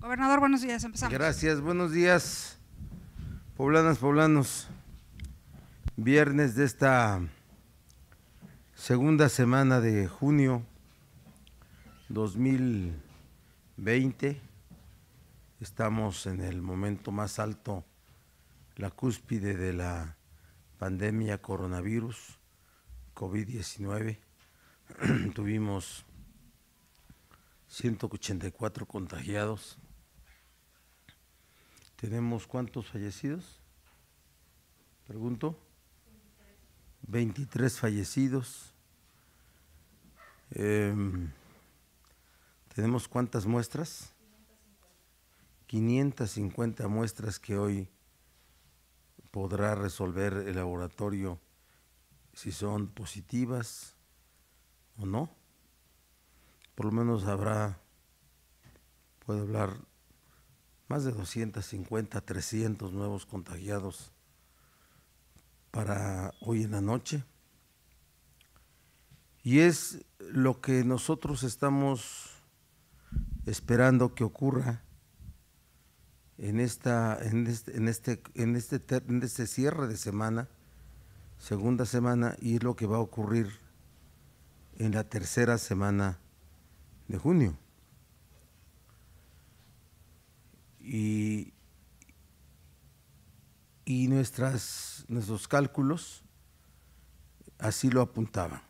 Gobernador, buenos días, empezamos. Gracias, buenos días, poblanas, poblanos. Viernes de esta segunda semana de junio 2020. Estamos en el momento más alto, la cúspide de la pandemia coronavirus, COVID-19. Tuvimos 184 contagiados. ¿Tenemos cuántos fallecidos? Pregunto. 23 fallecidos. ¿Tenemos cuántas muestras? 550 muestras que hoy podrá resolver el laboratorio si son positivas o no. Por lo menos puede hablar más de 250, 300 nuevos contagiados para hoy en la noche. Y es lo que nosotros estamos esperando que ocurra en este cierre de semana, segunda semana, y es lo que va a ocurrir en la tercera semana de junio. Y nuestros cálculos así lo apuntaban.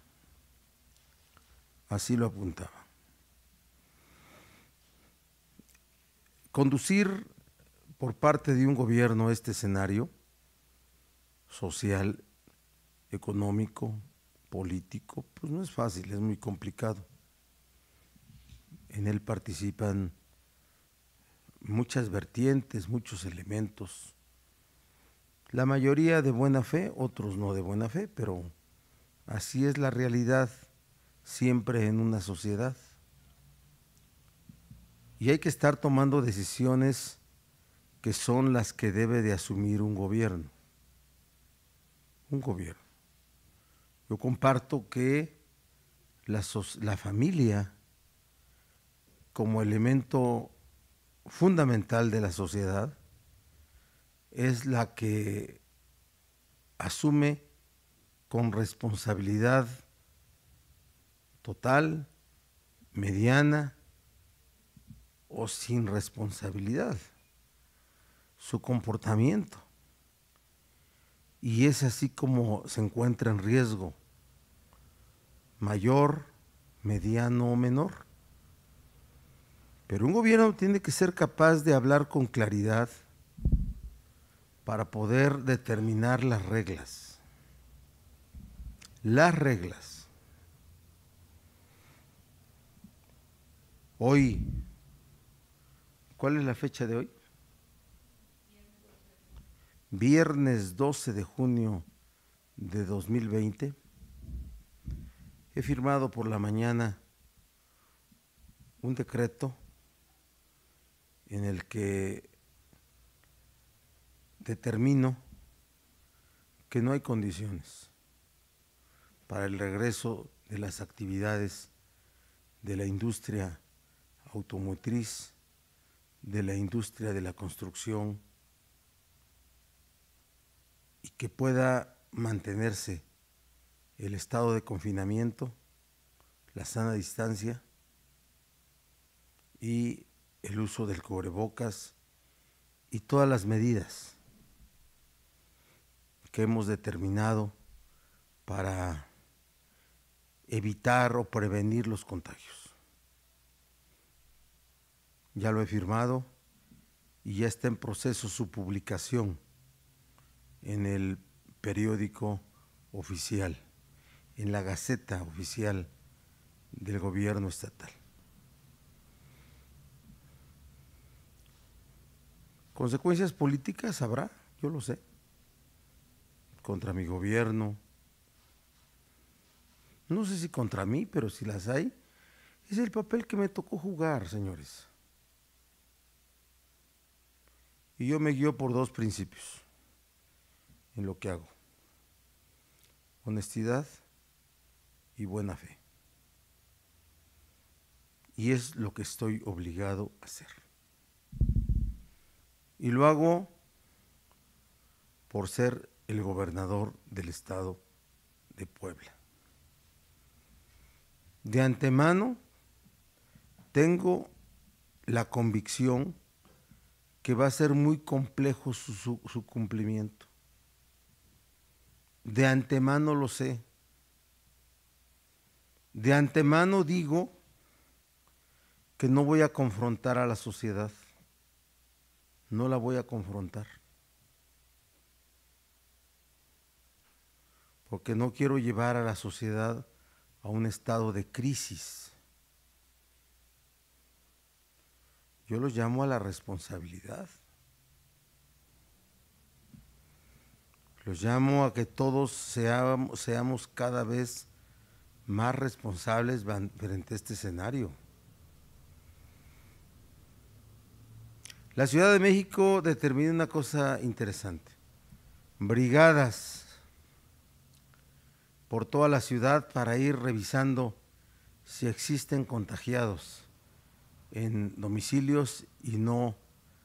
Conducir por parte de un gobierno este escenario social, económico, político, pues no es fácil, es muy complicado. En él participan muchas vertientes, muchos elementos, la mayoría de buena fe, otros no de buena fe, pero así es la realidad siempre en una sociedad. Y hay que estar tomando decisiones que son las que debe de asumir un gobierno. Yo comparto que la familia, como elemento fundamental de la sociedad, es la que asume con responsabilidad total, mediana o sin responsabilidad su comportamiento. Y es así como se encuentra en riesgo, mayor, mediano o menor. Pero un gobierno tiene que ser capaz de hablar con claridad para poder determinar las reglas. Hoy, ¿cuál es la fecha de hoy? Viernes 12 de junio de 2020. He firmado por la mañana un decreto en el que determino que no hay condiciones para el regreso de las actividades de la industria automotriz, de la industria de la construcción, y que pueda mantenerse el estado de confinamiento, la sana distancia y el uso del cubrebocas y todas las medidas que hemos determinado para evitar o prevenir los contagios. Ya lo he firmado y ya está en proceso su publicación en el periódico oficial, en la Gaceta Oficial del Gobierno Estatal. Consecuencias políticas habrá, yo lo sé, contra mi gobierno. No sé si contra mí, pero si las hay, es el papel que me tocó jugar, señores. Y yo me guío por dos principios en lo que hago: honestidad y buena fe. Y es lo que estoy obligado a hacer. Y lo hago por ser el gobernador del estado de Puebla. De antemano tengo la convicción que va a ser muy complejo su cumplimiento. De antemano lo sé. De antemano digo que no voy a confrontar a la sociedad. No la voy a confrontar. Porque no quiero llevar a la sociedad a un estado de crisis. Yo los llamo a la responsabilidad. Los llamo a que todos seamos cada vez más responsables frente a este escenario. La Ciudad de México determina una cosa interesante. Brigadas por toda la ciudad para ir revisando si existen contagiados en domicilios y no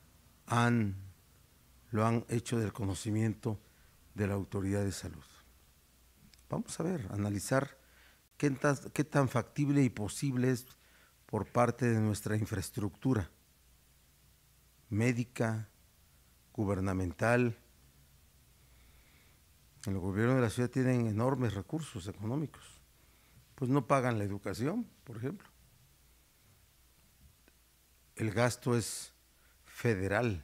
lo han hecho del conocimiento de la autoridad de salud. Vamos a ver, analizar qué tan factible y posible es por parte de nuestra infraestructura médica, gubernamental. El gobierno de la ciudad tiene enormes recursos económicos, pues no pagan la educación, por ejemplo. El gasto es federal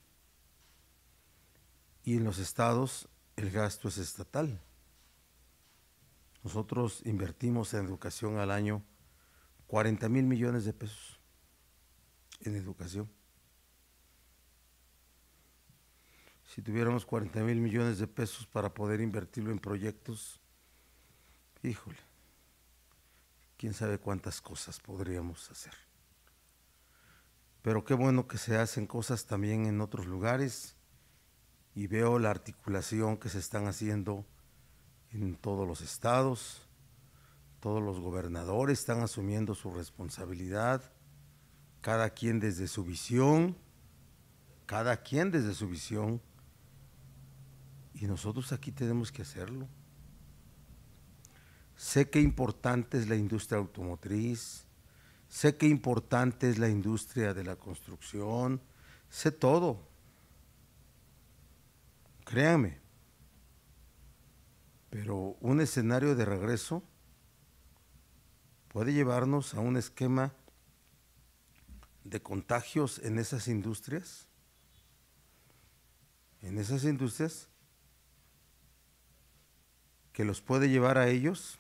y en los estados el gasto es estatal. Nosotros invertimos en educación al año 40,000 millones de pesos en educación. Si tuviéramos 40,000 millones de pesos para poder invertirlo en proyectos, híjole, quién sabe cuántas cosas podríamos hacer. Pero qué bueno que se hacen cosas también en otros lugares y veo la articulación que se están haciendo en todos los estados. Todos los gobernadores están asumiendo su responsabilidad, cada quien desde su visión, y nosotros aquí tenemos que hacerlo. Sé qué importante es la industria automotriz, sé qué importante es la industria de la construcción, sé todo. Créanme, pero un escenario de regreso puede llevarnos a un esquema de contagios en esas industrias que los puede llevar a ellos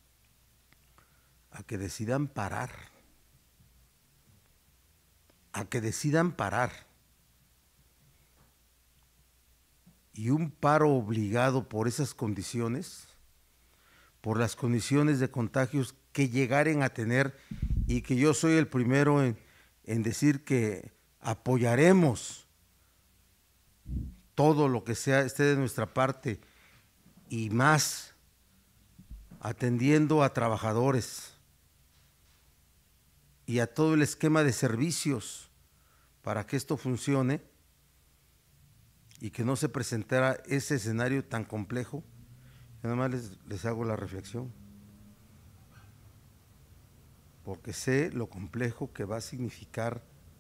a que decidan parar, y un paro obligado por esas condiciones, por las condiciones de contagios que llegaren a tener, y que yo soy el primero en decir que apoyaremos todo lo que esté de nuestra parte y más, atendiendo a trabajadores y a todo el esquema de servicios para que esto funcione y que no se presentara ese escenario tan complejo. Nada más les hago la reflexión, porque sé lo complejo que va a significar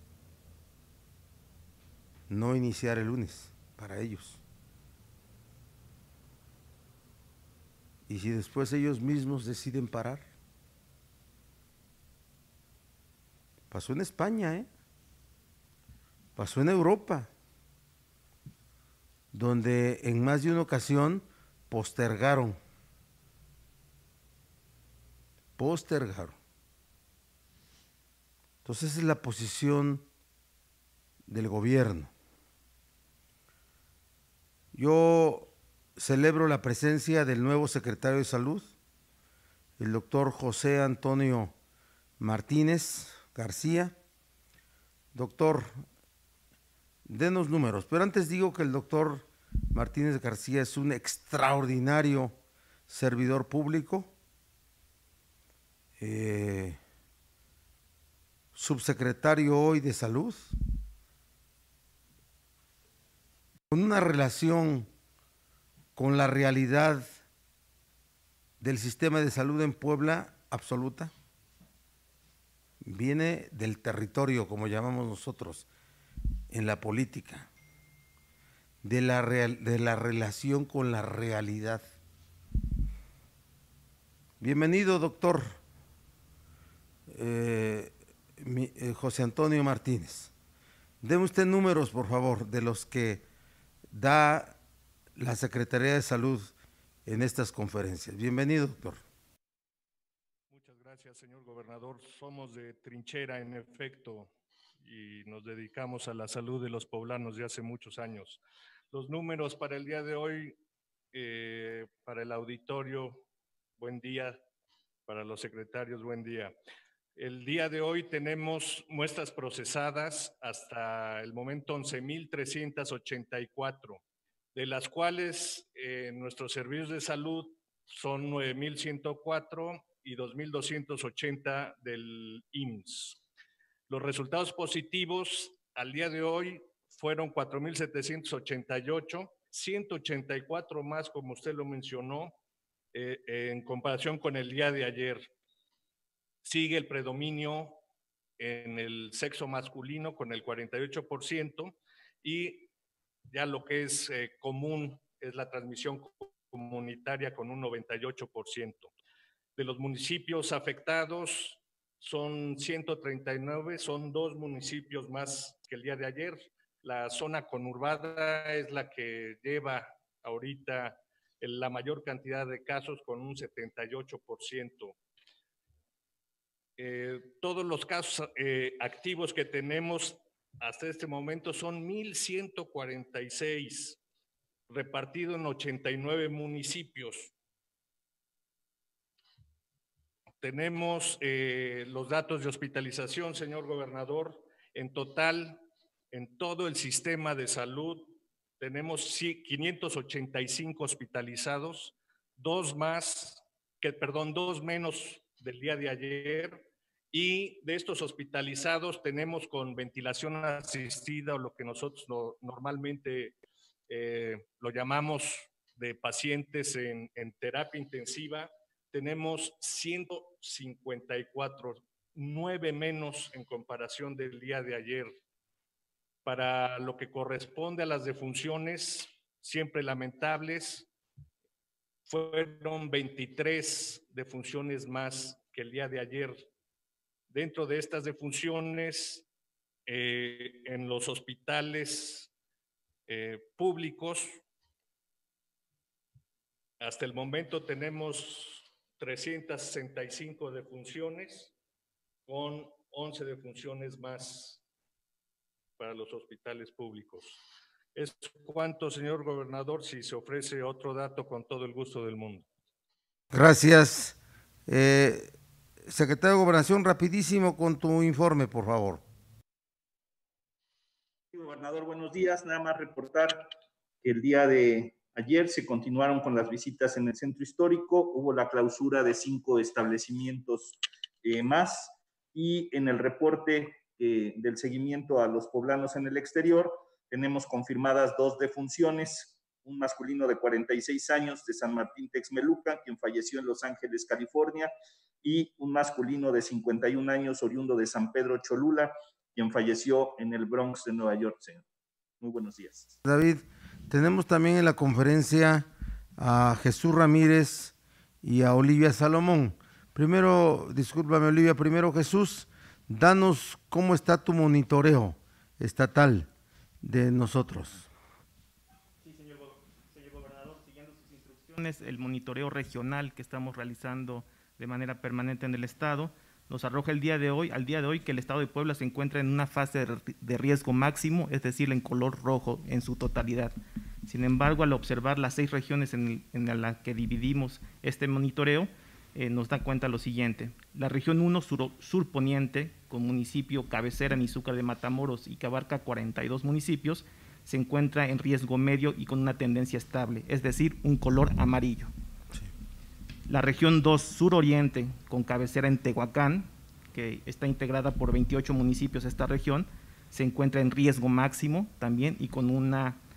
no iniciar el lunes para ellos. Y si después ellos mismos deciden parar. Pasó en España, pasó en Europa, donde en más de una ocasión postergaron. Entonces esa es la posición del gobierno. Yo celebro la presencia del nuevo secretario de Salud, el doctor José Antonio Martínez García. Doctor, denos números, pero antes digo que el doctor Martínez García es un extraordinario servidor público, subsecretario hoy de Salud, con una relación con la realidad del sistema de salud en Puebla absoluta. Viene del territorio, como llamamos nosotros, en la política, de la relación con la realidad. Bienvenido, doctor José Antonio Martínez. Deme usted números, por favor, de los que da la Secretaría de Salud en estas conferencias. Bienvenido, doctor. Muchas gracias, señor gobernador. Somos de trinchera, en efecto, y nos dedicamos a la salud de los poblanos de hace muchos años. Los números para el día de hoy, para el auditorio, buen día, para los secretarios, buen día. El día de hoy tenemos muestras procesadas hasta el momento 11,384, de las cuales nuestros servicios de salud son 9,104 y 2,280 del IMSS. Los resultados positivos al día de hoy fueron 4,788, 184 más, como usted lo mencionó, en comparación con el día de ayer. Sigue el predominio en el sexo masculino con el 48% y ya lo que es común es la transmisión comunitaria con un 98%. De los municipios afectados son 139, son 2 municipios más que el día de ayer. La zona conurbada es la que lleva ahorita la mayor cantidad de casos con un 78%. Todos los casos activos que tenemos hasta este momento son 1,146, repartidos en 89 municipios. Tenemos los datos de hospitalización, señor gobernador. En total, en todo el sistema de salud, tenemos 585 hospitalizados, dos menos del día de ayer. Y de estos hospitalizados tenemos con ventilación asistida, o lo que nosotros normalmente lo llamamos de pacientes en terapia intensiva, tenemos 154, 9 menos en comparación del día de ayer. Para lo que corresponde a las defunciones, siempre lamentables, fueron 23 defunciones más que el día de ayer. Dentro de estas defunciones, en los hospitales públicos, hasta el momento tenemos 365 defunciones, con 11 defunciones más para los hospitales públicos. Es cuanto, señor gobernador. Si se ofrece otro dato, con todo el gusto del mundo. Gracias. Secretario de Gobernación, rapidísimo con tu informe, por favor. Gobernador, buenos días. Nada más reportar que el día de ayer se continuaron con las visitas en el centro histórico. Hubo la clausura de 5 establecimientos más, y en el reporte del seguimiento a los poblanos en el exterior tenemos confirmadas 2 defunciones: un masculino de 46 años de San Martín Texmelucan, quien falleció en Los Ángeles, California, y un masculino de 51 años oriundo de San Pedro Cholula, quien falleció en el Bronx de Nueva York, señor. Muy buenos días. David, tenemos también en la conferencia a Jesús Ramírez y a Olivia Salomón. Primero, discúlpame, Olivia, primero Jesús, danos cómo está tu monitoreo estatal de nosotros. Sí, señor gobernador, siguiendo sus instrucciones, el monitoreo regional que estamos realizando de manera permanente en el estado nos arroja al día de hoy que el estado de Puebla se encuentra en una fase de riesgo máximo, es decir, en color rojo en su totalidad. Sin embargo, al observar las 6 regiones en las que dividimos este monitoreo, nos da cuenta lo siguiente: la región 1 surponiente, con municipio cabecera en Izúcar de Matamoros y que abarca 42 municipios, se encuentra en riesgo medio y con una tendencia estable, es decir, un color amarillo. La región 2 suroriente, con cabecera en Tehuacán, que está integrada por 28 municipios esta región, se encuentra en riesgo máximo también y con una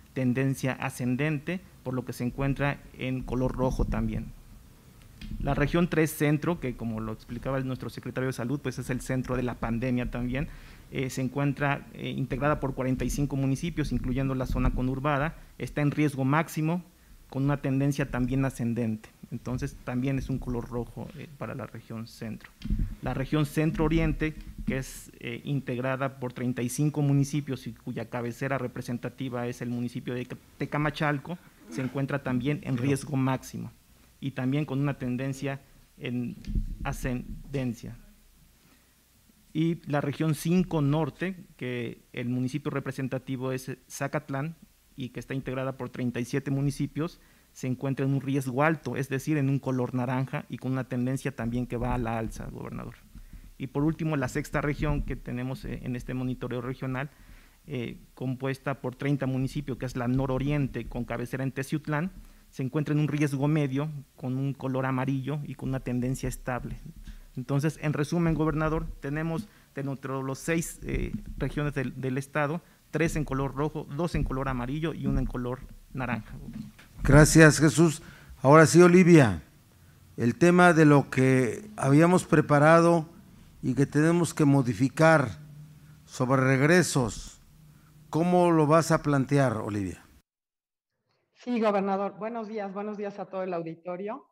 tendencia ascendente, por lo que se encuentra en color rojo también. La región 3 centro, que como lo explicaba nuestro secretario de Salud, pues es el centro de la pandemia también, se encuentra integrada por 45 municipios, incluyendo la zona conurbada, está en riesgo máximo, con una tendencia también ascendente. Entonces, también es un color rojo para la región centro. La región centro-oriente, que es integrada por 35 municipios y cuya cabecera representativa es el municipio de Tecamachalco, se encuentra también en riesgo máximo y también con una tendencia en ascendencia. Y la región 5 norte, que el municipio representativo es Zacatlán y que está integrada por 37 municipios, se encuentra en un riesgo alto, es decir, en un color naranja y con una tendencia también que va a la alza, gobernador. Y por último, la sexta región que tenemos en este monitoreo regional, compuesta por 30 municipios, que es la nororiente con cabecera en Teciutlán, se encuentra en un riesgo medio con un color amarillo y con una tendencia estable. Entonces, en resumen, gobernador, tenemos de los 6 regiones del estado, 3 en color rojo, 2 en color amarillo y 1 en color naranja. Gracias, Jesús. Ahora sí, Olivia, el tema de lo que habíamos preparado y que tenemos que modificar sobre regresos, ¿cómo lo vas a plantear, Olivia? Sí, gobernador. Buenos días a todo el auditorio.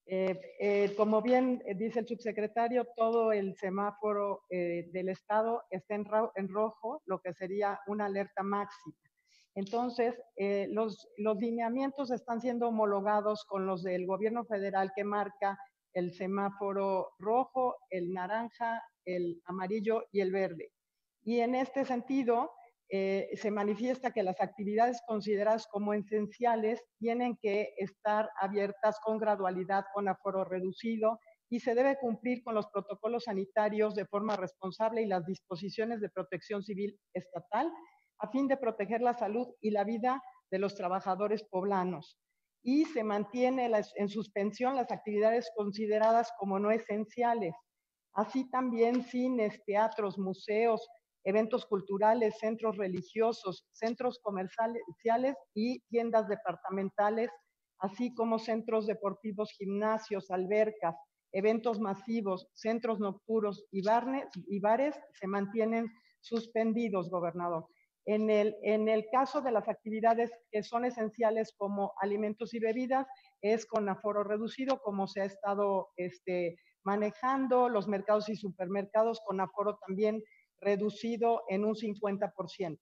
Como bien dice el subsecretario, todo el semáforo del estado está en rojo, lo que sería una alerta máxima. Entonces, los lineamientos están siendo homologados con los del gobierno federal, que marca el semáforo rojo, el naranja, el amarillo y el verde. Y en este sentido, se manifiesta que las actividades consideradas como esenciales tienen que estar abiertas con gradualidad, con aforo reducido, y se debe cumplir con los protocolos sanitarios de forma responsable y las disposiciones de protección civil estatal a fin de proteger la salud y la vida de los trabajadores poblanos. Y se mantiene en suspensión las actividades consideradas como no esenciales, así también cines, teatros, museos, eventos culturales, centros religiosos, centros comerciales y tiendas departamentales, así como centros deportivos, gimnasios, albercas, eventos masivos, centros nocturnos y bares se mantienen suspendidos, gobernador. En el caso de las actividades que son esenciales como alimentos y bebidas, es con aforo reducido, como se ha estado manejando, los mercados y supermercados con aforo también reducido en un 50%.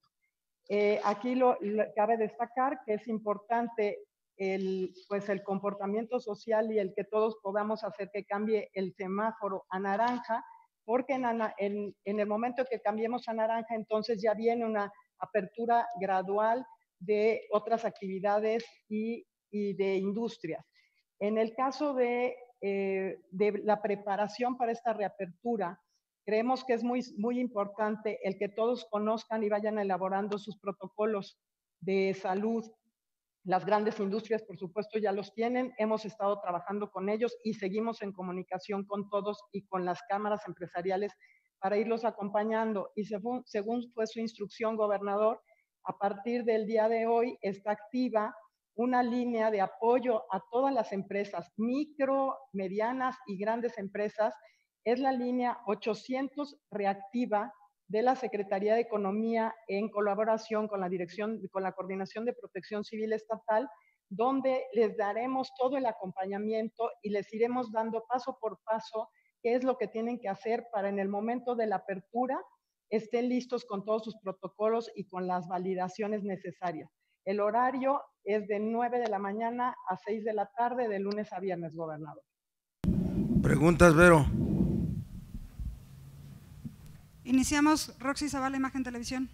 Aquí cabe destacar que es importante el comportamiento social y el que todos podamos hacer que cambie el semáforo a naranja, porque en el momento que cambiemos a naranja, entonces ya viene una apertura gradual de otras actividades y de industrias. En el caso de la preparación para esta reapertura, creemos que es muy importante el que todos conozcan y vayan elaborando sus protocolos de salud. Las grandes industrias, por supuesto, ya los tienen. Hemos estado trabajando con ellos y seguimos en comunicación con todos y con las cámaras empresariales para irlos acompañando. Y según fue su instrucción, gobernador, a partir del día de hoy está activa una línea de apoyo a todas las empresas, micro, medianas y grandes empresas. Es la línea 800 reactiva de la Secretaría de Economía en colaboración con la Coordinación de Protección Civil Estatal, donde les daremos todo el acompañamiento y les iremos dando paso por paso qué es lo que tienen que hacer para en el momento de la apertura estén listos con todos sus protocolos y con las validaciones necesarias. El horario es de 9 de la mañana a 6 de la tarde, de lunes a viernes, gobernador. Preguntas, Vero. Iniciamos. Roxy Zavala, Imagen Televisión.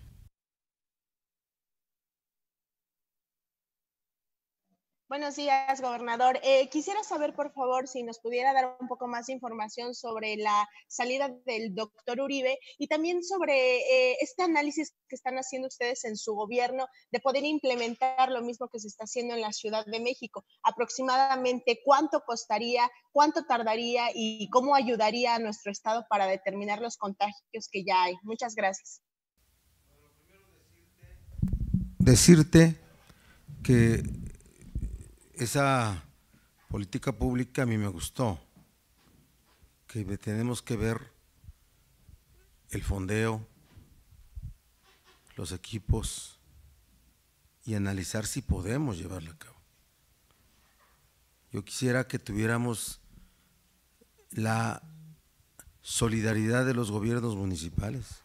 Buenos días, gobernador. Quisiera saber, por favor, si nos pudiera dar un poco más de información sobre la salida del doctor Uribe y también sobre este análisis que están haciendo ustedes en su gobierno de poder implementar lo mismo que se está haciendo en la Ciudad de México. Aproximadamente, ¿cuánto costaría, cuánto tardaría y cómo ayudaría a nuestro estado para determinar los contagios que ya hay? Muchas gracias. Decirte que esa política pública a mí me gustó, que tenemos que ver el fondeo, los equipos y analizar si podemos llevarla a cabo. Yo quisiera que tuviéramos la solidaridad de los gobiernos municipales,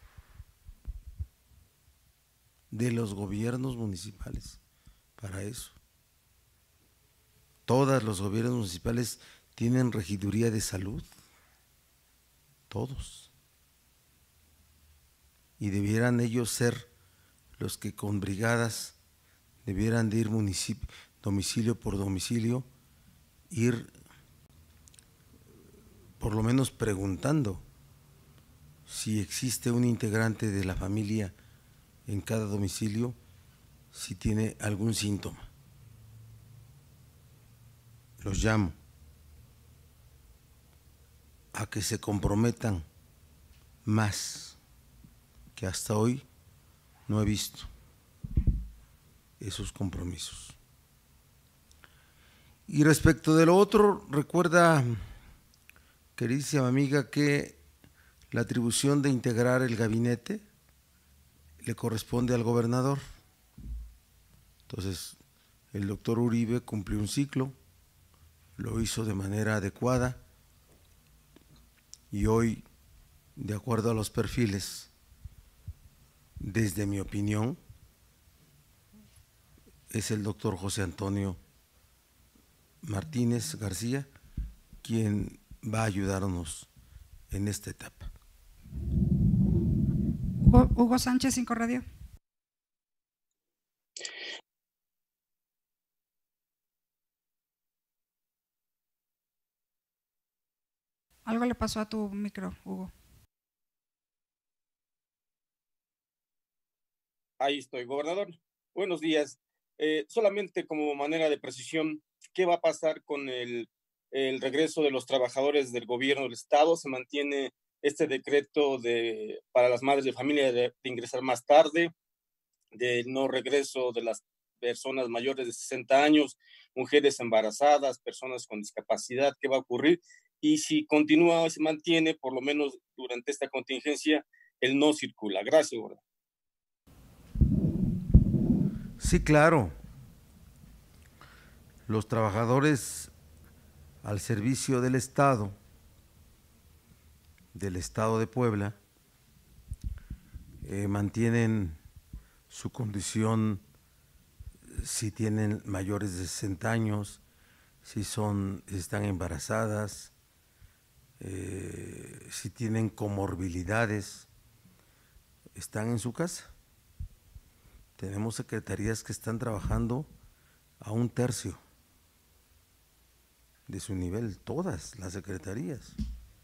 para eso. Todos los gobiernos municipales tienen regiduría de salud, todos. Y debieran ellos ser los que con brigadas debieran de ir domicilio por domicilio, ir por lo menos preguntando si existe un integrante de la familia en cada domicilio, si tiene algún síntoma. Los llamo a que se comprometan más, que hasta hoy no he visto esos compromisos. Y respecto de lo otro, recuerda, queridísima amiga, que la atribución de integrar el gabinete le corresponde al gobernador. Entonces, el doctor Uribe cumplió un ciclo, lo hizo de manera adecuada y hoy, de acuerdo a los perfiles, desde mi opinión, es el doctor José Antonio Martínez García quien va a ayudarnos en esta etapa. Hugo Sánchez, 5 Radio. Algo le pasó a tu micro, Hugo. Ahí estoy, gobernador. Buenos días. Solamente como manera de precisión, ¿qué va a pasar con el regreso de los trabajadores del gobierno del estado? ¿Se mantiene este decreto para las madres de familia de ingresar más tarde, de no regreso de las personas mayores de 60 años, mujeres embarazadas, personas con discapacidad? ¿Qué va a ocurrir? Y si continúa o se mantiene, por lo menos durante esta contingencia, el no circula. Gracias, gobernador. Sí, claro. Los trabajadores al servicio del Estado de Puebla, mantienen su condición si tienen mayores de 60 años, si están embarazadas, si tienen comorbilidades, están en su casa. Tenemos secretarías que están trabajando a 1/3 de su nivel, todas las secretarías,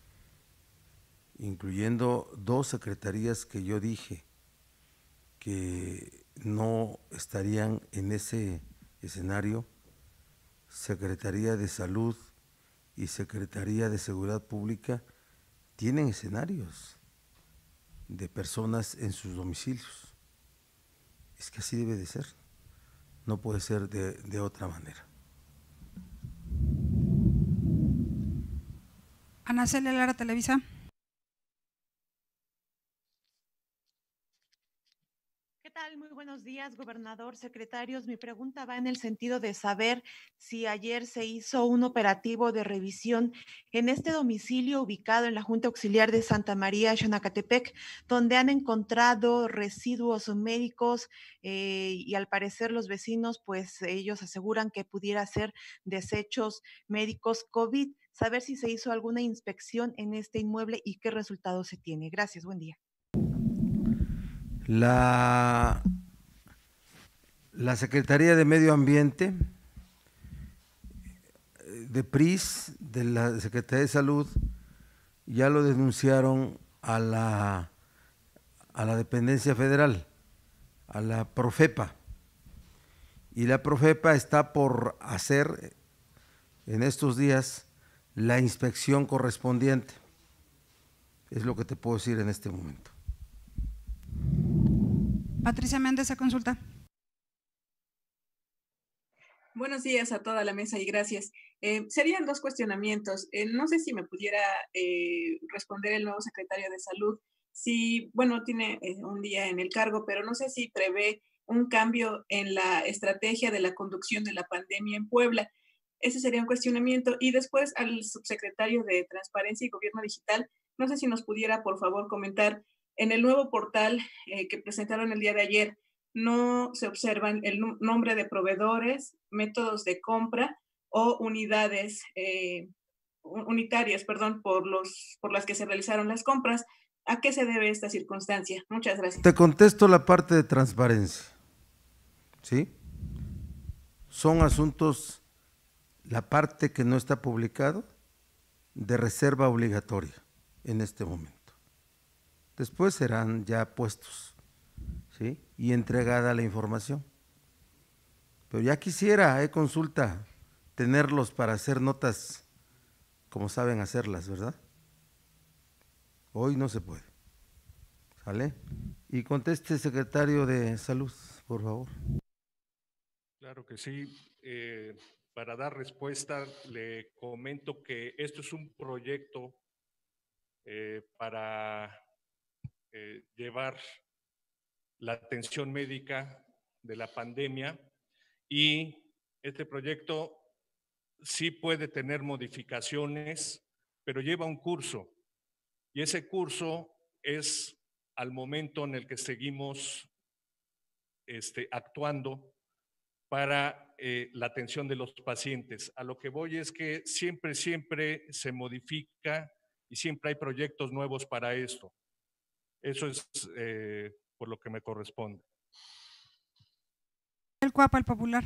incluyendo 2 secretarías que yo dije que no estarían en ese escenario: Secretaría de Salud y Secretaría de Seguridad Pública. Tienen escenarios de personas en sus domicilios. Es que así debe de ser, no puede ser de otra manera. Ana Celia Lara, Televisa. ¿Qué tal? Muy buenos días, gobernador, secretarios. Mi pregunta va en el sentido de saber si ayer se hizo un operativo de revisión en este domicilio ubicado en la Junta Auxiliar de Santa María, Xonacatepec, donde han encontrado residuos médicos y al parecer los vecinos, pues ellos aseguran que pudiera ser desechos médicos COVID. Saber si se hizo alguna inspección en este inmueble y qué resultado se tiene. Gracias, buen día. La Secretaría de Medio Ambiente, de PRIS, de la Secretaría de Salud, ya lo denunciaron a la dependencia federal, a la Profepa, y la Profepa está por hacer en estos días la inspección correspondiente. Es lo que te puedo decir en este momento. Patricia Méndez, a consulta. Buenos días a toda la mesa y gracias. Serían dos cuestionamientos. No sé si me pudiera responder el nuevo secretario de Salud. Si, bueno, tiene un día en el cargo, pero no sé si prevé un cambio en la estrategia de la conducción de la pandemia en Puebla. Ese sería un cuestionamiento. Y después al subsecretario de Transparencia y Gobierno Digital, no sé si nos pudiera, por favor, comentar en el nuevo portal que presentaron el día de ayer. No se observan el nombre de proveedores, métodos de compra o unidades unitarias, perdón, por las que se realizaron las compras. ¿A qué se debe esta circunstancia? Muchas gracias. Te contesto la parte de transparencia, ¿sí? Son asuntos, la parte que no está publicado, de reserva obligatoria en este momento. Después serán ya puestos, ¿sí? Y entregada la información. Pero ya quisiera, consulta, tenerlos para hacer notas como saben hacerlas, ¿verdad? Hoy no se puede. ¿Sale? Y conteste, secretario de Salud, por favor. Claro que sí. Para dar respuesta, le comento que esto es un proyecto para llevar la atención médica de la pandemia, y este proyecto sí puede tener modificaciones, pero lleva un curso, y ese curso es al momento en el que seguimos actuando para la atención de los pacientes. A lo que voy es que siempre se modifica y siempre hay proyectos nuevos para esto. Eso es por lo que me corresponde. El Cuapa, el Popular.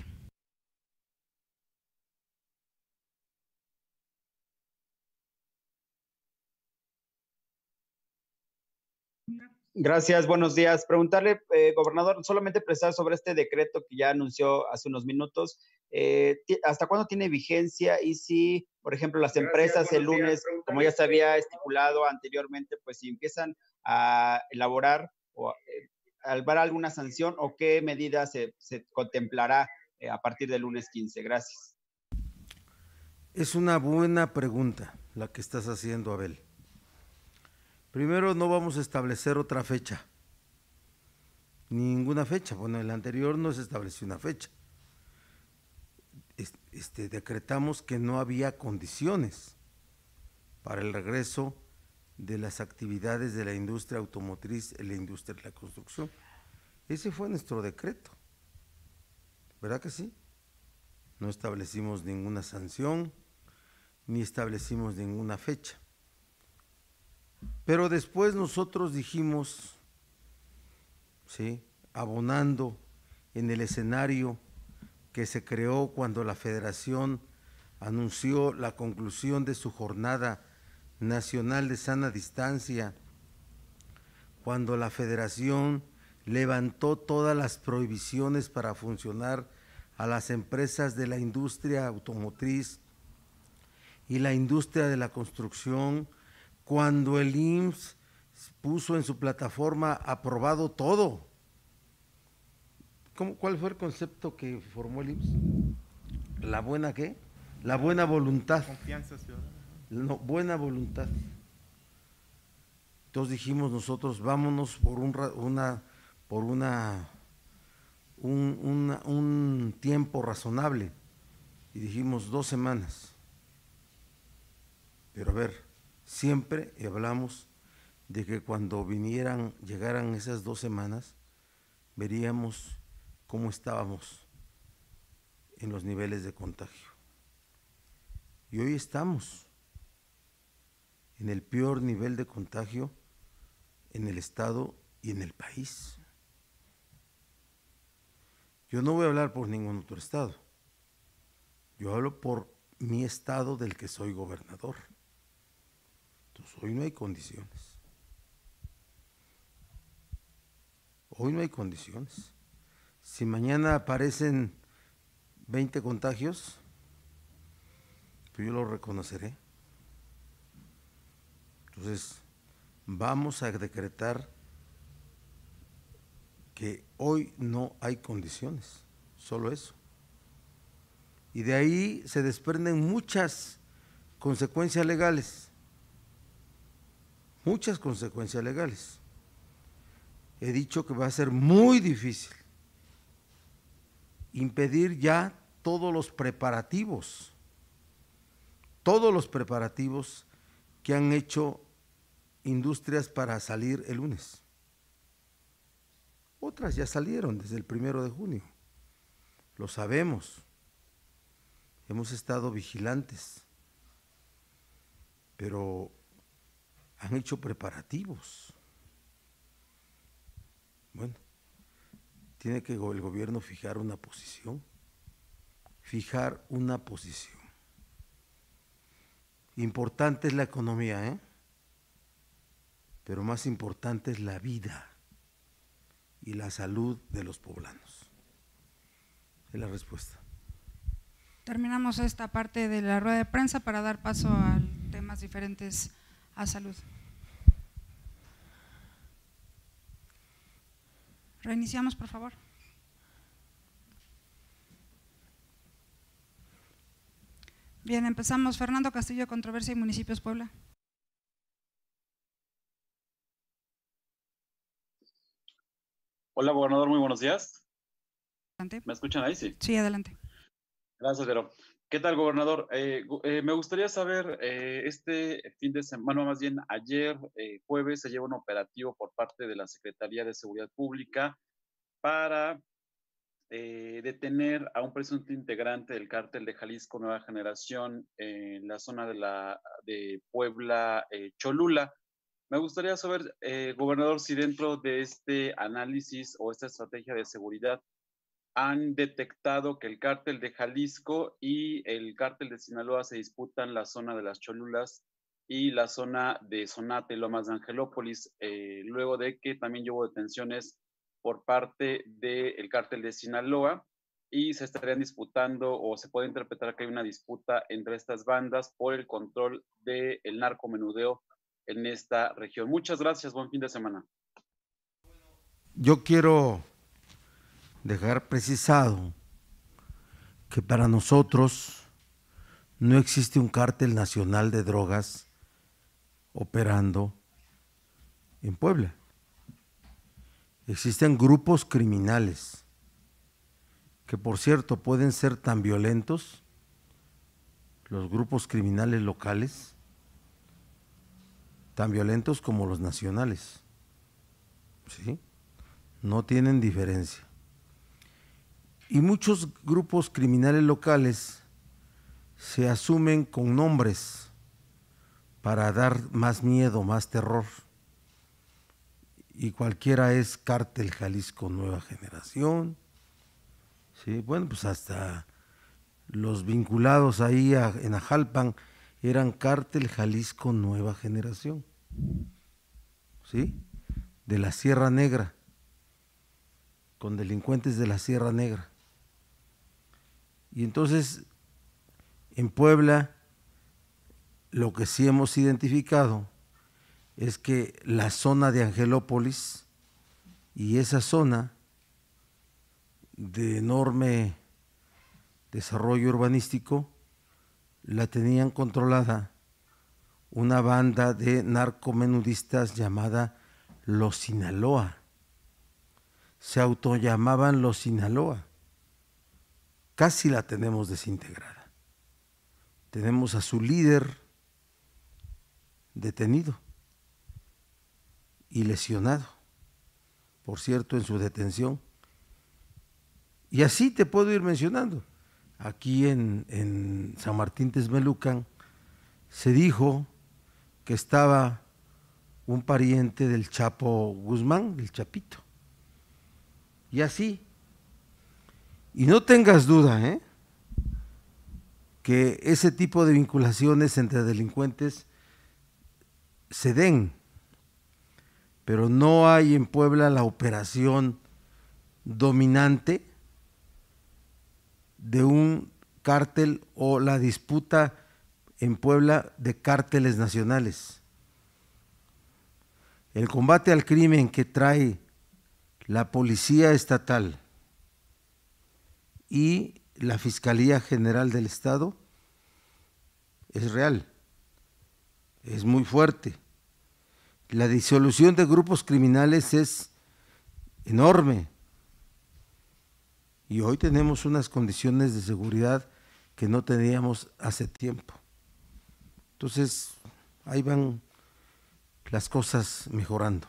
Gracias, buenos días. Preguntarle, gobernador, solamente precisar sobre este decreto que ya anunció hace unos minutos, ¿hasta cuándo tiene vigencia? Y si, por ejemplo, las empresas el lunes, como ya se había estipulado anteriormente, pues si empiezan a elaborar o habrá alguna sanción, o qué medidas se contemplará a partir del lunes 15. Gracias. Es una buena pregunta la que estás haciendo, Abel. Primero, no vamos a establecer otra fecha, ninguna fecha. Bueno, en el anterior no se estableció una fecha. Decretamos que no había condiciones para el regreso de las actividades de la industria automotriz y la industria de la construcción. Ese fue nuestro decreto, ¿verdad que sí? No establecimos ninguna sanción, ni establecimos ninguna fecha. Pero después nosotros dijimos, ¿sí?, abonando en el escenario que se creó cuando la Federación anunció la conclusión de su Jornada Nacional de Sana Distancia, cuando la Federación levantó todas las prohibiciones para funcionar a las empresas de la industria automotriz y la industria de la construcción, cuando el IMSS puso en su plataforma aprobado todo. ¿Cuál fue el concepto que formó el IMSS? ¿La buena qué? La buena voluntad. Confianza ciudadana. No, buena voluntad. Entonces dijimos nosotros, vámonos por un tiempo razonable. Y dijimos 2 semanas. Pero a ver, siempre hablamos de que cuando llegaran esas 2 semanas, veríamos cómo estábamos en los niveles de contagio. Y hoy estamos en el peor nivel de contagio en el estado y en el país. Yo no voy a hablar por ningún otro estado. Yo hablo por mi estado del que soy gobernador. Entonces, hoy no hay condiciones. Hoy no hay condiciones. Si mañana aparecen 20 contagios, pues yo lo reconoceré. Entonces, vamos a decretar que hoy no hay condiciones, solo eso. Y de ahí se desprenden muchas consecuencias legales. Muchas consecuencias legales. He dicho que va a ser muy difícil impedir ya todos los preparativos que han hecho industrias para salir el lunes. Otras ya salieron desde el 1 de junio, lo sabemos, hemos estado vigilantes, pero han hecho preparativos. Bueno, tiene que el gobierno fijar una posición. Importante es la economía, pero más importante es la vida y la salud de los poblanos. Es la respuesta. Terminamos esta parte de la rueda de prensa para dar paso a temas diferentes a salud. Reiniciamos, por favor. Bien, empezamos. Fernando Castillo, Controversia y Municipios Puebla. Hola, gobernador, muy buenos días. Adelante. ¿Me escuchan ahí? Sí. Sí, adelante. Gracias, Vero. ¿Qué tal, gobernador? Me gustaría saber, este fin de semana, más bien ayer, jueves, se lleva un operativo por parte de la Secretaría de Seguridad Pública para detener a un presunto integrante del cártel de Jalisco Nueva Generación en la zona de Puebla, Cholula. Me gustaría saber, gobernador, si dentro de este análisis o esta estrategia de seguridad han detectado que el cártel de Jalisco y el cártel de Sinaloa se disputan la zona de las Cholulas y la zona de Zonate, Lomas de Angelópolis, luego de que también hubo detenciones por parte del cártel de Sinaloa y se estarían disputando o se puede interpretar que hay una disputa entre estas bandas por el control del narcomenudeo en esta región. Muchas gracias, buen fin de semana. Yo quiero dejar precisado que para nosotros no existe un cártel nacional de drogas operando en Puebla. Existen grupos criminales que, por cierto, pueden ser tan violentos, los grupos criminales locales, tan violentos como los nacionales, ¿sí? No tienen diferencia. Y muchos grupos criminales locales se asumen con nombres para dar más miedo, más terror. Y cualquiera es Cártel Jalisco Nueva Generación, ¿sí? Bueno, pues hasta los vinculados ahí en Ajalpan eran Cártel Jalisco Nueva Generación, ¿sí? De la Sierra Negra, con delincuentes de la Sierra Negra. Y entonces, en Puebla, lo que sí hemos identificado es que la zona de Angelópolis y esa zona de enorme desarrollo urbanístico la tenían controlada una banda de narcomenudistas llamada Los Sinaloa. Se autollamaban Los Sinaloa. Casi la tenemos desintegrada. Tenemos a su líder detenido y lesionado, por cierto, en su detención. Y así te puedo ir mencionando. Aquí en San Martín Texmelucan se dijo que estaba un pariente del Chapo Guzmán, del Chapito. Y así. Y no tengas duda, que ese tipo de vinculaciones entre delincuentes se den, pero no hay en Puebla la operación dominante de un cártel o la disputa en Puebla de cárteles nacionales. El combate al crimen que trae la policía estatal y la Fiscalía General del Estado es real, es muy fuerte. La disolución de grupos criminales es enorme. Y hoy tenemos unas condiciones de seguridad que no teníamos hace tiempo. Entonces, ahí van las cosas mejorando.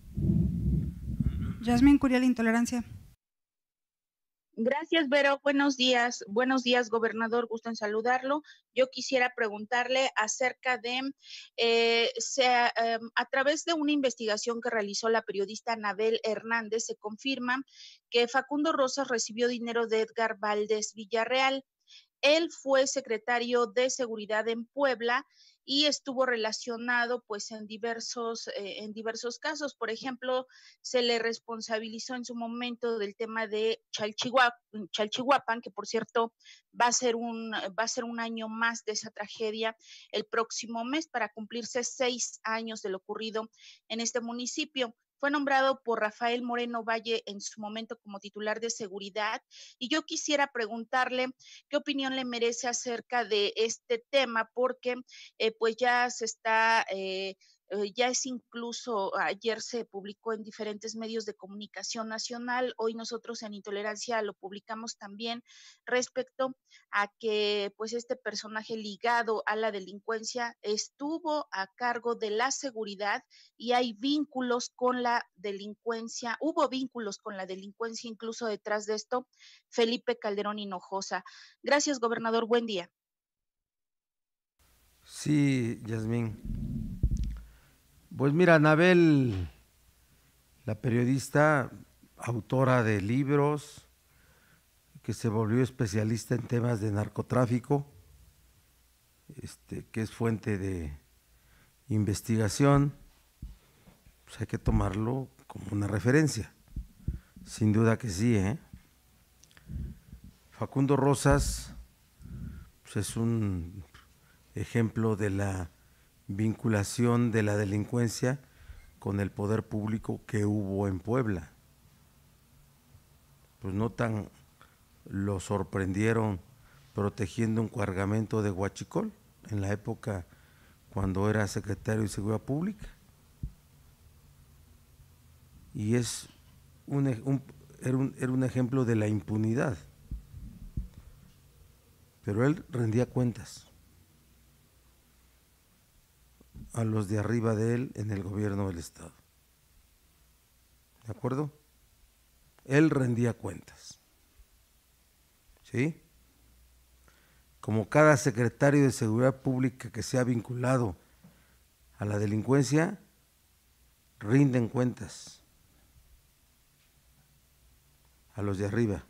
Yasmín Curiel, Intolerancia. Gracias, Vero. Buenos días, gobernador. Gusto en saludarlo. Yo quisiera preguntarle acerca de, a través de una investigación que realizó la periodista Anabel Hernández, se confirma que Facundo Rosas recibió dinero de Edgar Valdés Villarreal. Él fue secretario de Seguridad en Puebla y estuvo relacionado pues en diversos casos. Por ejemplo, se le responsabilizó en su momento del tema de Chalchihuapan, que por cierto va a ser un año más de esa tragedia el próximo mes para cumplirse 6 años de lo ocurrido en este municipio. Fue nombrado por Rafael Moreno Valle en su momento como titular de seguridad y yo quisiera preguntarle qué opinión le merece acerca de este tema porque pues ya se está, ya es incluso, ayer se publicó en diferentes medios de comunicación nacional, hoy nosotros en Intolerancia lo publicamos también respecto a que pues este personaje ligado a la delincuencia estuvo a cargo de la seguridad y hay vínculos con la delincuencia, hubo vínculos con la delincuencia incluso detrás de esto, Felipe Calderón Hinojosa. Gracias, gobernador, buen día. Sí, Yasmín. Pues mira, Anabel, la periodista, autora de libros, que se volvió especialista en temas de narcotráfico, que es fuente de investigación, pues hay que tomarlo como una referencia. Sin duda que sí, ¿eh? Facundo Rosas, pues es un ejemplo de la vinculación de la delincuencia con el poder público que hubo en Puebla. Pues no tan lo sorprendieron protegiendo un cargamento de huachicol en la época cuando era secretario de Seguridad Pública. Y es era un ejemplo de la impunidad. Pero él rendía cuentas a los de arriba de él en el gobierno del Estado. ¿De acuerdo? Él rendía cuentas. ¿Sí? Como cada secretario de Seguridad Pública que se ha vinculado a la delincuencia, rinden cuentas a los de arriba.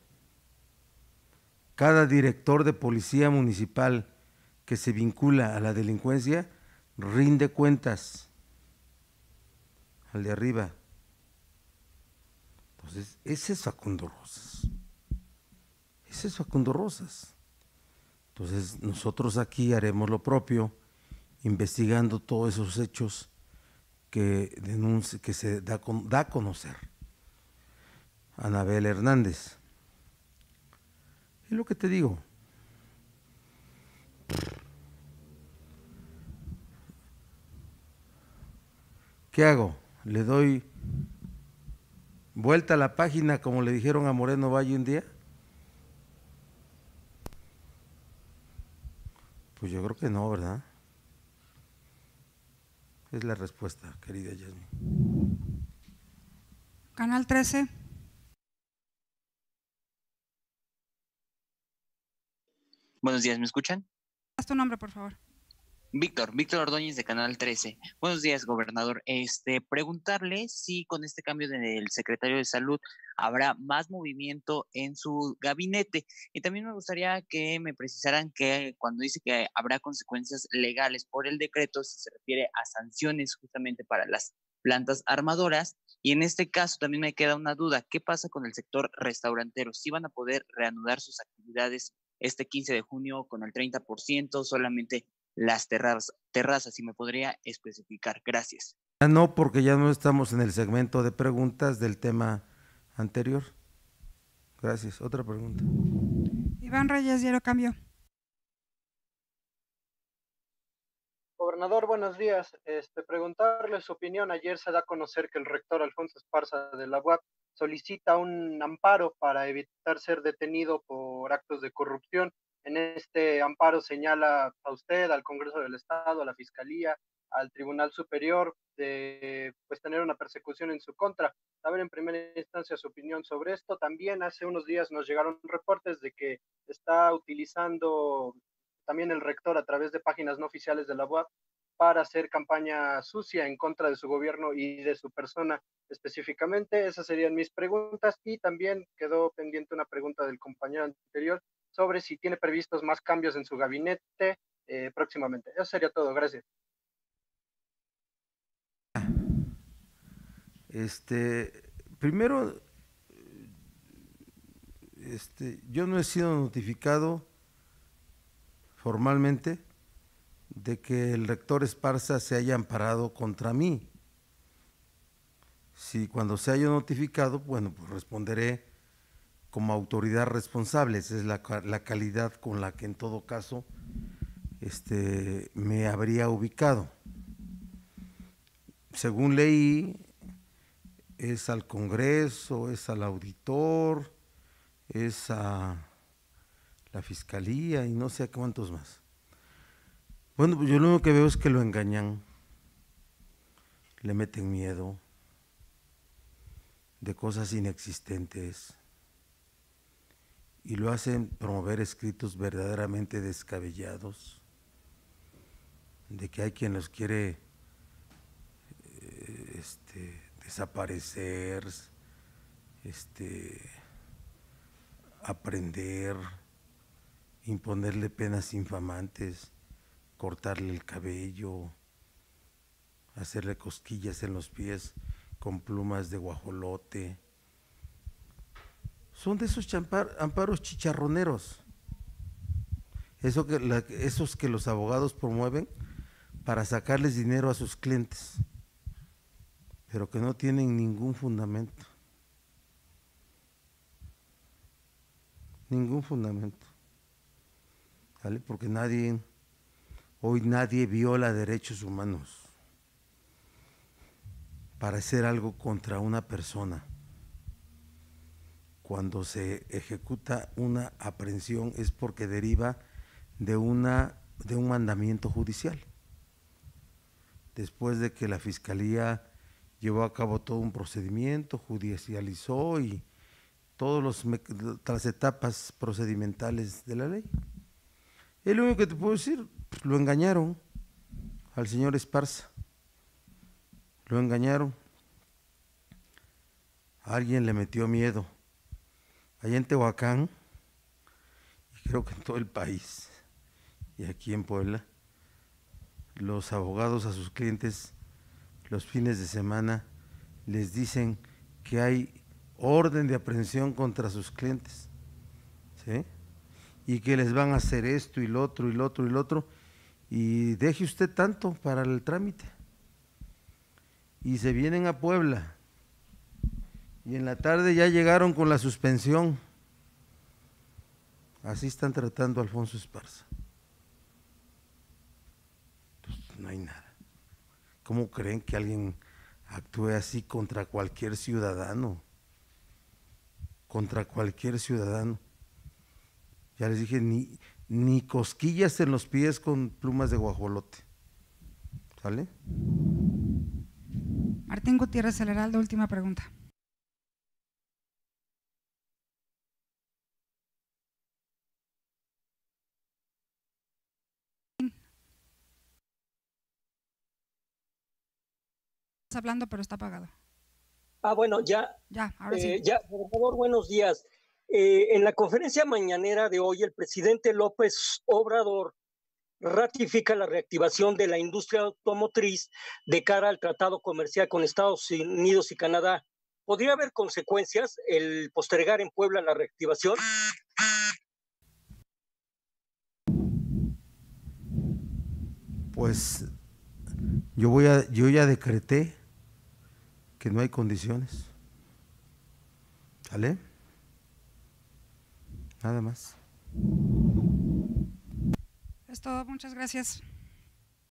Cada director de policía municipal que se vincula a la delincuencia rinde cuentas al de arriba. Entonces, ese es Facundo Rosas. Ese es Facundo Rosas. Entonces, nosotros aquí haremos lo propio, investigando todos esos hechos que se da a conocer Anabel Hernández. Es lo que te digo. ¿Qué hago? ¿Le doy vuelta a la página como le dijeron a Moreno Valle un día? Pues yo creo que no, ¿verdad? Es la respuesta, querida Yasmín. Canal 13. Buenos días, ¿me escuchan? Haz tu nombre, por favor. Víctor Ordóñez de Canal 13. Buenos días, gobernador. Preguntarle si con este cambio del secretario de Salud habrá más movimiento en su gabinete. Y también me gustaría que me precisaran que cuando dice que habrá consecuencias legales por el decreto, si se refiere a sanciones justamente para las plantas armadoras. Y en este caso también me queda una duda. ¿Qué pasa con el sector restaurantero? ¿Sí van a poder reanudar sus actividades este 15 de junio con el 30%, solamente las terrazas, si me podría especificar? Gracias. No, porque ya no estamos en el segmento de preguntas del tema anterior. Gracias. Otra pregunta. Iván Reyes, Diario Cambio. Gobernador, buenos días. Preguntarle su opinión. Ayer se da a conocer que el rector Alfonso Esparza de la UAP solicita un amparo para evitar ser detenido por actos de corrupción. En este amparo señala a usted, al Congreso del Estado, a la Fiscalía, al Tribunal Superior de pues tener una persecución en su contra. A ver, en primera instancia, su opinión sobre esto. También hace unos días nos llegaron reportes de que está utilizando también el rector a través de páginas no oficiales de la UAP para hacer campaña sucia en contra de su gobierno y de su persona específicamente. Esas serían mis preguntas, y también quedó pendiente una pregunta del compañero anterior sobre si tiene previstos más cambios en su gabinete próximamente. Eso sería todo, gracias. Primero, yo no he sido notificado formalmente de que el rector Esparza se haya amparado contra mí. Si cuando se haya notificado, bueno, pues responderé como autoridad responsable. Esa es la calidad con la que en todo caso me habría ubicado. Según leí, es al Congreso, es al auditor, es a la Fiscalía y no sé a cuántos más. Bueno, pues yo lo único que veo es que lo engañan, le meten miedo de cosas inexistentes y lo hacen promover escritos verdaderamente descabellados, de que hay quien los quiere desaparecer, aprender, imponerle penas infamantes, cortarle el cabello, hacerle cosquillas en los pies con plumas de guajolote. Son de esos amparos chicharroneros, esos que los abogados promueven para sacarles dinero a sus clientes, pero que no tienen ningún fundamento. Ningún fundamento. ¿Vale? Porque hoy nadie viola derechos humanos para hacer algo contra una persona. Cuando se ejecuta una aprehensión es porque deriva de un mandamiento judicial. Después de que la Fiscalía llevó a cabo todo un procedimiento, judicializó y todas las etapas procedimentales de la ley. Es lo único que te puedo decir, pues lo engañaron al señor Esparza, lo engañaron, alguien le metió miedo. Allá en Tehuacán, y creo que en todo el país, y aquí en Puebla, los abogados a sus clientes los fines de semana les dicen que hay orden de aprehensión contra sus clientes, ¿sí? Y que les van a hacer esto y lo otro y lo otro y lo otro, y deje usted tanto para el trámite. Y se vienen a Puebla, y en la tarde ya llegaron con la suspensión. Así están tratando a Alfonso Esparza. Pues no hay nada. ¿Cómo creen que alguien actúe así contra cualquier ciudadano? Contra cualquier ciudadano. Ya les dije, ni cosquillas en los pies con plumas de guajolote. ¿Sale? Martín Gutiérrez, El Heraldo, última pregunta. Estás hablando, pero está apagado. Bueno, ya. Ya, ahora sí. Ya, por favor, buenos días. En la conferencia mañanera de hoy, el presidente López Obrador ratifica la reactivación de la industria automotriz de cara al tratado comercial con Estados Unidos y Canadá. ¿Podría haber consecuencias el postergar en Puebla la reactivación? Pues yo ya decreté que no hay condiciones. ¿Sale? Nada más. Es todo, muchas gracias.